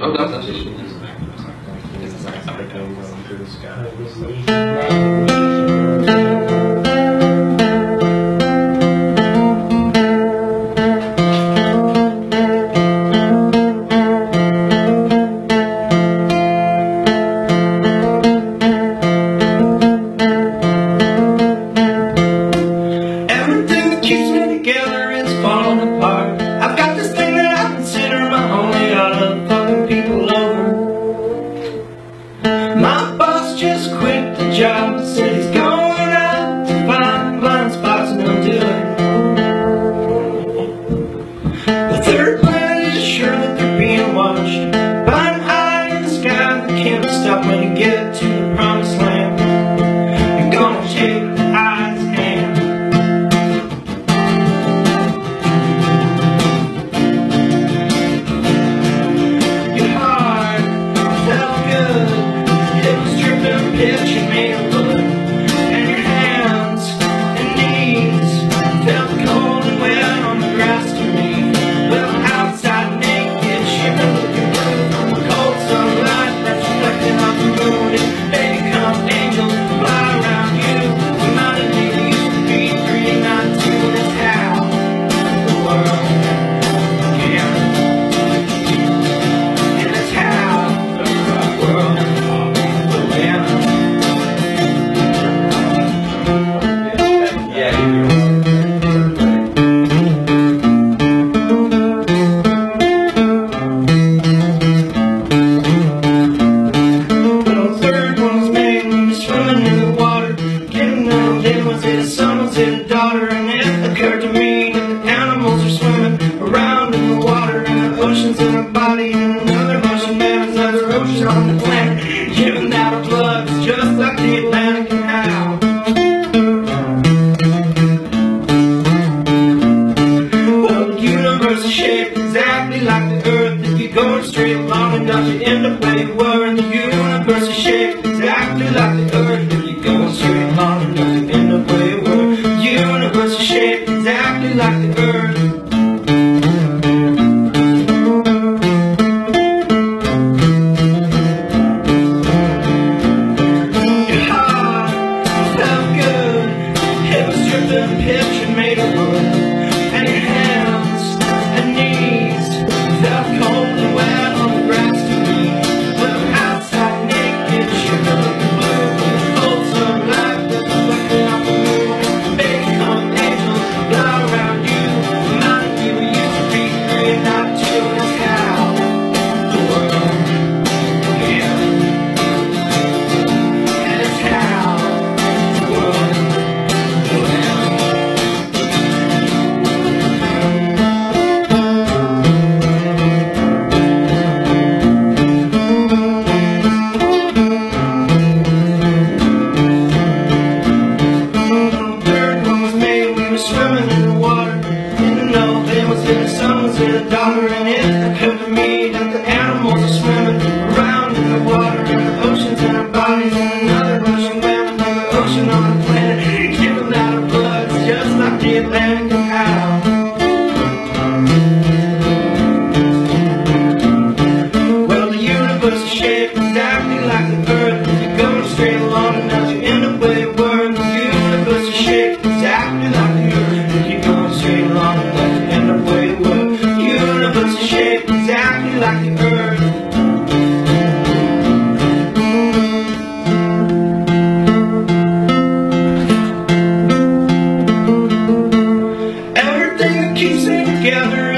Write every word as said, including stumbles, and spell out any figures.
Oh, that's actually everything that keeps me together is falling apart. I've got this thing that I consider my only. I love fucking people over. My boss just quit the job and said he's going out to find blind spots and undo it. The third planet is sure that they're being watched by an eye in the sky that can't be stopped when you get to the promised land. You're gonna take the eye's hand. Your heart felt good. It was dripping pitch and made of blood. And your hands and knees felt cold and wet on the grass to me. Well, outside naked, shivering looking blue from the cold sunlight that's reflecting off the moon. And baby, come angels fly around you. Reminded me we used to be three, not two. That's how the world began. And that's how the world began. Yeah, you Well, the third one was made when we were swimming in the water. Getting them, then was it a son, was it a daughter? And it occurred to me that the animals are swimming around in the water, and the ocean's in our body, and another ocean, man, another ocean on the planet. Giving out our blood is just like the Atlantic Canal. Well, the universe is shaped exactly like the earth. If you're going straight long enough, you end up where you were. And the universe is shaped exactly like the earth. If you're going straight long enough, you end up where you were. The universe is shaped exactly like the earth. Your heart felt good. It was dripping pitch and made of wood. And your hands and knees felt cold and wet on the grass to me. Well, outside naked, shivering looking blue with the cold sunlight that's reflecting off the moon. Baby, come angels fly around you. Reminded me we used to be three and not two. That's how the world began. And it's how the world began. Third one was made when we were swimming in the water. Didn't know if it was it a son, was it a daughter? And it occurred to me that the animals are swimming around in the water, and the oceans in our bodies, and another ocean, man, another ocean on the planet. Giving out our blood is just like the Atlantic Canal. Well, the universe is shaped exactly like the earth. If you're going straight along enough, you end up where you were. The universe is shaped exactly like the earth. If you're going straight along enough, you end up where you were. The universe is shaped exactly like the earth. Everything that keeps me together